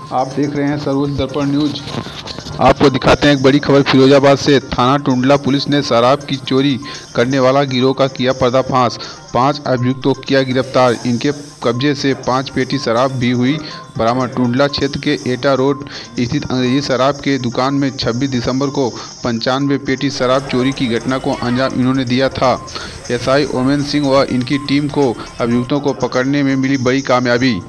आप देख रहे हैं सर्वोच्च दर्पण न्यूज। आपको दिखाते हैं एक बड़ी खबर फिरोजाबाद से। थाना टुंडला पुलिस ने शराब की चोरी करने वाला गिरोह का किया पर्दाफाश। 5 अभियुक्तों को किया गिरफ्तार। इनके कब्जे से 5 पेटी शराब भी हुई बरामद। टुंडला क्षेत्र के एटा रोड स्थित अंग्रेजी शराब के दुकान में 26 दिसंबर को 95 पेटी शराब चोरी की घटना को अंजाम इन्होंने दिया था। एसआई ओमेन सिंह व इनकी टीम को अभियुक्तों को पकड़ने में मिली बड़ी कामयाबी।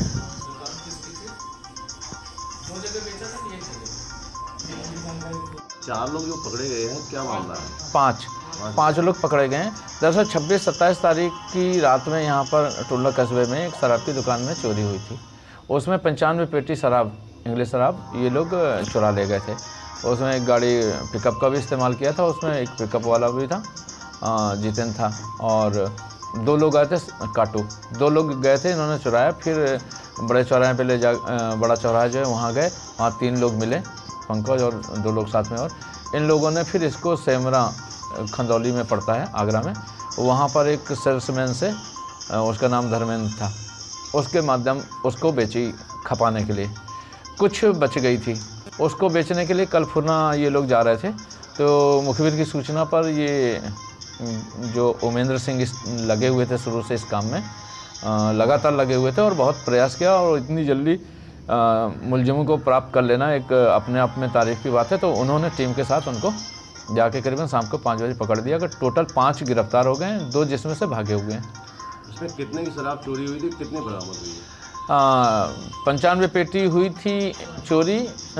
4 लोग जो पकड़े गए हैं, क्या मामला है? पाँच लोग पकड़े गए हैं। दरअसल 26-27 तारीख की रात में यहाँ पर टुंडला कस्बे में एक शराब की दुकान में चोरी हुई थी। उसमें 95 पेटी शराब, इंग्लिश शराब, ये लोग चुरा ले गए थे। उसमें एक गाड़ी पिकअप का भी इस्तेमाल किया था। उसमें एक पिकअप वाला भी था, जितेंद्र था, और 2 लोग आए थे, काटू। 2 लोग गए थे, इन्होंने चुराया। फिर बड़े चौराहे पे ले जा, बड़ा चौराहा जो है वहाँ गए, वहाँ 3 लोग मिले, पंकज और 2 लोग साथ में। और इन लोगों ने फिर इसको सेमरा, खंदौली में पड़ता है, आगरा में, वहाँ पर एक सेल्समैन से, उसका नाम धर्मेंद्र था, उसके माध्यम उसको बेची खपाने के लिए। कुछ बच गई थी, उसको बेचने के लिए कल फुरना ये लोग जा रहे थे। तो मुखबिर की सूचना पर ये जो ओमेंद्र सिंह लगे हुए थे शुरू से इस काम में, लगातार लगे हुए थे और बहुत प्रयास किया। और इतनी जल्दी मुलजिमों को प्राप्त कर लेना एक अपने आप में तारीफ की बात है। तो उन्होंने टीम के साथ उनको जाके करीबन शाम को 5 बजे पकड़ दिया। टोटल 5 गिरफ्तार हो गए हैं, 2 जिसमें से भागे हुए हैं। इसमें कितने की शराब चोरी हुई थी, कितने बरामद हुई है? 95 पेटी हुई थी चोरी,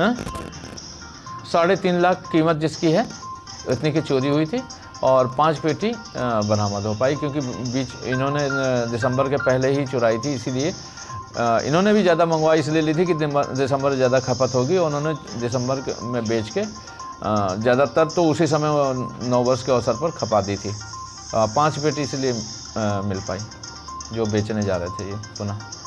3.5 लाख कीमत जिसकी है, इतनी की चोरी हुई थी। और 5 पेटी बरामद हो पाई, क्योंकि बीच इन्होंने दिसंबर के पहले ही चुराई थी, इसीलिए इन्होंने भी ज़्यादा मंगवाई इसलिए ली थी कि दिसंबर ज़्यादा खपत होगी। उन्होंने दिसंबर में बेच के ज़्यादातर तो उसी समय 9 वर्ष के अवसर पर खपा दी थी। 5 पेटी इसलिए मिल पाई जो बेचने जा रहे थे ये पुनः।